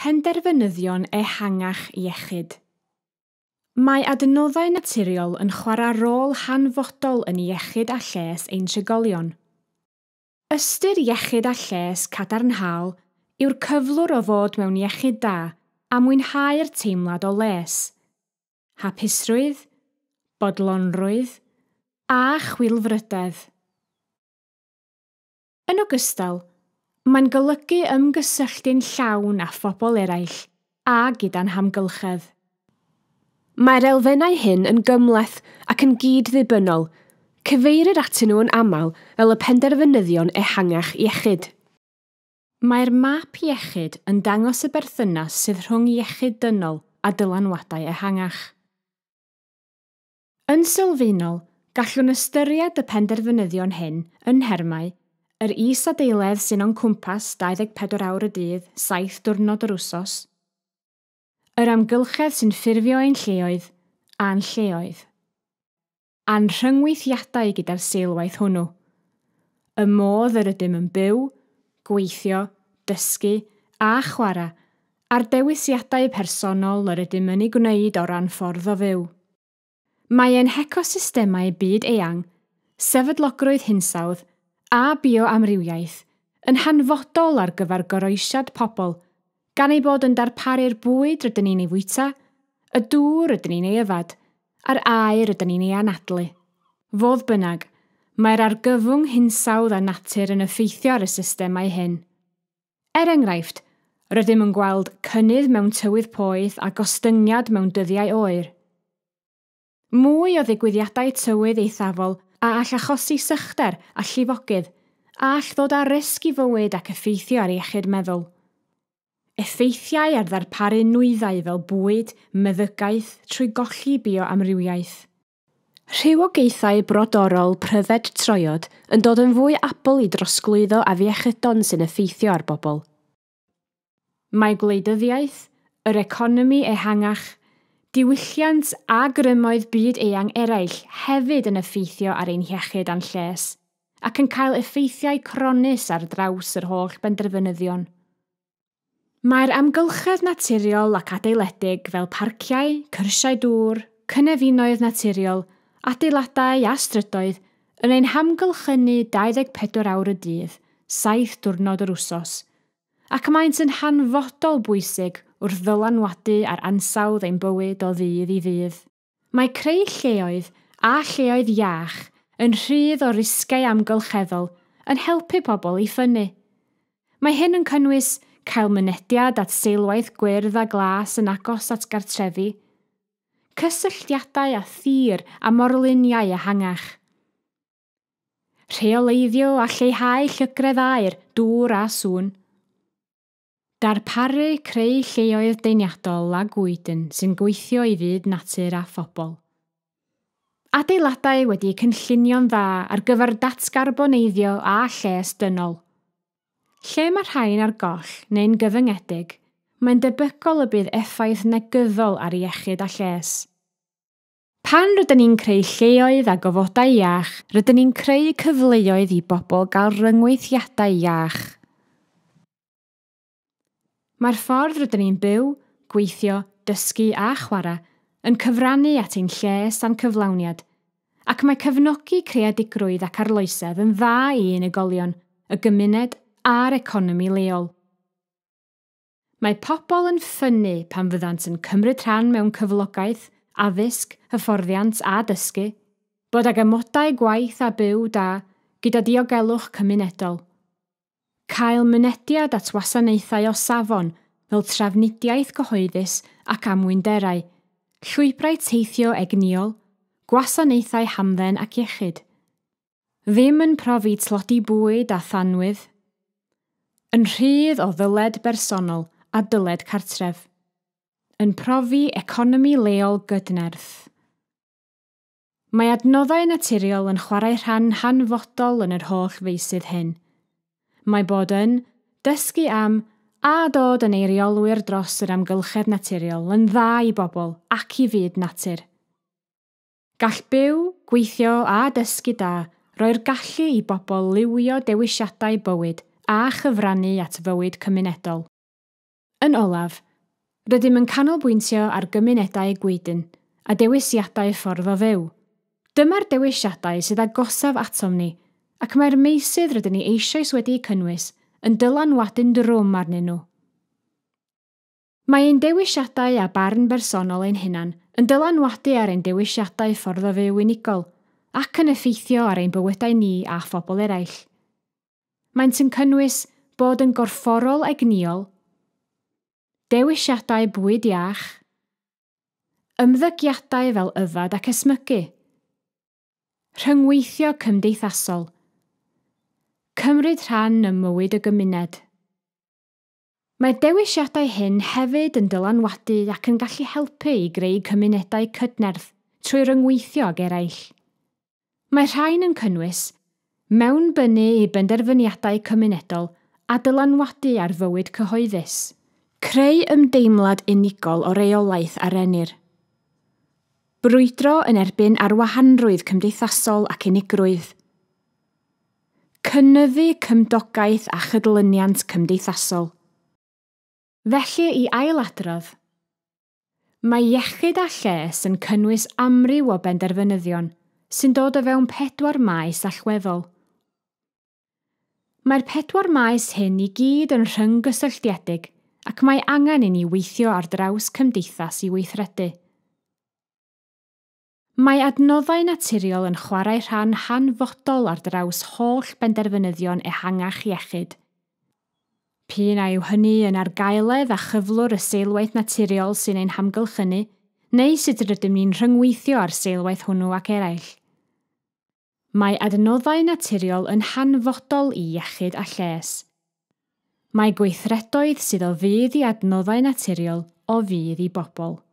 Penderfynyddion ehangach iechyd. Mae adnoddau naturiol yn chwarae rôl hanfodol yn iechyd a lles ein trigolion. Ystyr iechyd a lles cadarnhaol yw'r cyflwr o fod mewn iechyd da a mwynhau'r teimlad o les, hapusrwydd, bodlonrwydd a chwilfrydedd. Yn ogystal, mae'n golygu ymgysylltu'n llawn â phobl eraill a gyda'n hamgylchedd. Mae'r elfennau hyn yn gymhleth ac yn gyd-ddibynnol, cyfeirir atyn nhw'n aml fel y penderfynyddion ehangach iechyd. Mae'r map iechyd yn dangos y berthynas sydd rhwng iechyd dynol a dylanwadau ehangach. Yn sylfaenol, gallwn ystyried y penderfynyddion hyn yn nhermau yr is-adeiledd sy'n o'n cwmpas 24 awr y dydd, 7 diwrnod yr wsos, yr amgylchedd sy'n ffurfio ein lleoedd a'n lleoedd, a'n rhyngweithiadau gyda'r seilwaith hwnnw, y modd yr ydym yn byw, gweithio, dysgu a chwarae, a'r dewisiadau personol yr ydym yn ei gwneud o ran ffordd o fyw. Mae ein hecosystemau byd eang, sefydlogrwydd hinsawdd a bioamrywiaeth yn hanfodol ar gyfer goroesiad pobl, gan ei bod yn darparu'r bwyd rydyn ni'n ei fwyta, y dŵr rydyn ni'n ei yfad, a'r aer rydyn ni'n ei anadlu. Fodd bynnag, mae'r argyfwng hinsawdd a natur yn effeithio ar y systemau hyn. Enghraifft, rydym yn gweld cynnydd mewn tywydd poeth a gostyngiad mewn dyddiau oer. Mwy o ddigwyddiadau tywydd eithafol a all achosi sychder a llifogydd, a all ddod â risg i fywyd ac effeithio ar iechyd meddwl. Effeithiau ar ddarparu nwyddau fel bwyd, meddygaeth trwy golli bioamrywiaeth. Rhywogaethau brodorol pryfed troiod yn dod yn fwy abl i drosglwyddo afiechydon sy'n effeithio ar bobl. Mae gwleidyddiaeth, yr economi ehangach, diwylliant a grymoedd byd eang eraill hefyd yn effeithio ar ein iechyd a'n lles, ac yn cael effeithiau cronus ar draws yr holl benderfynyddion. Mae'r amgylchedd naturiol ac adeiledig fel parciau, cyrsiau dŵr, cynefinoedd naturiol, adeiladau a strydoedd yn ein hamgylchynu 24 awr y dydd, 7 diwrnod yr wsos, ac maent yn hanfodol bwysig wrth ddylanwadu ar ansawdd ein bywyd o ddydd i ddydd. Mae creu lleoedd a lleoedd iach yn rhydd o risgau amgylcheddol yn helpu pobl i ffynnu. Mae hyn yn cynnwys cael mynediad at seilwaith gwyrdd a glas yn agos at gartrefi, cysylltiadau a thir a morluniau ehangach, rheoleiddio a lleihau llygredd aer, dŵr a sŵn, darparu creu lleoedd deiniadol a gwydyn sy'n gweithio i fyd natur a phobl. Adeiladau wedi cynllunio'n dda ar gyfer datgarboneiddio a lles dynol. Lle mae rhain ar goll neu'n gyfyngedig, mae'n debygol y bydd effaith negyddol ar iechyd a lles. Pan rydyn ni'n creu lleoedd a gofodau iach, rydyn ni'n creu cyfleoedd i bobl gael ryngweithiadau iach. Mae'r ffordd rydyn ni'n byw, gweithio, dysgu a chwarae yn cyfrannu at ein lles a'n cyflawniad, ac mae cefnogi creadigrwydd ac arloesedd yn dda i unigolion, y gymuned a'r economi leol. Mae pobl yn ffynnu pan fyddant yn cymryd rhan mewn cyflogaeth, addysg, hyfforddiant a dysgu, bod ag amodau gwaith a byw da gyda diogelwch cymunedol. Cael mynediad at wasanaethau o safon fel trafnidiaeth gyhoeddus ac amwynderau, llwybrau teithio egniol, gwasanaethau hamdden ac iechyd. Ddim yn profi tlodi bwyd a thanwydd, yn rhydd o ddyled bersonol a dyled cartref, yn profi economi leol gydnerth. Mae adnoddau naturiol yn chwarae rhan hanfodol yn yr holl feysydd hyn. Mae bod yn dysgu am a dod yn eiriolwyr dros yr amgylchedd naturiol yn dda i bobl ac i fyd natur. Gall byw, gweithio a dysgu da roi'r gallu i bobl liwio dewisiadau bywyd a chyfrannu at fywyd cymunedol. Yn olaf, rydym yn canolbwyntio ar gymunedau gwydyn a dewisiadau ffordd o fyw. Dyma'r dewisiadau sydd agosaf atom ni, ac mae'r meysydd rydyn ni eisoes wedi cynnwys yn dylanwadu'n drwm arnyn nhw. Mae ein dewisiadau a barn bersonol ein hunan yn dylanwadu ar ein dewisiadau ffordd o fyw unigol ac yn effeithio ar ein bywydau ni a phobl eraill. Maent yn cynnwys bod yn gorfforol egniol, dewisiadau bwyd iach, ymddygiadau fel yfad ac ysmygu, rhyngweithio cymdeithasol, cymryd rhan ym mywyd y gymuned. Mae dewisiadau hyn hefyd yn dylanwadu ac yn gallu helpu i greu cymunedau cydnerth trwy ryngweithio ag eraill. Mae rhain yn cynnwys mewnbynnu i benderfyniadau cymunedol a dylanwadu ar fywyd cyhoeddus, creu ymdeimlad unigol o reolaeth a renir, brwydro yn erbyn arwahanrwydd cymdeithasol ac unigrwydd, cynyddu cymdogaeth a chydlyniant cymdeithasol. Felly i ailadrodd, mae iechyd a lles yn cynnwys amryw o benderfynyddion sy'n dod o fewn 4 maes allweddol. Mae'r 4 maes hyn i gyd yn rhynggysylltiedig ac mae angen i ni weithio ar draws cymdeithas i weithredu. Mae adnoddau naturiol yn chwarae rhan hanfodol ar draws holl benderfynyddion ehangach iechyd. P'un a yw hynny yn argaeledd a chyflwr y seilwaith naturiol sy'n ein hamgylchynu, neu sut rydym ni'n rhyngweithio ar seilwaith hwnnw ac eraill. Mae adnoddau naturiol yn hanfodol i iechyd a lles. Mae gweithredoedd sydd o fydd i adnoddau naturiol o fydd i bobl.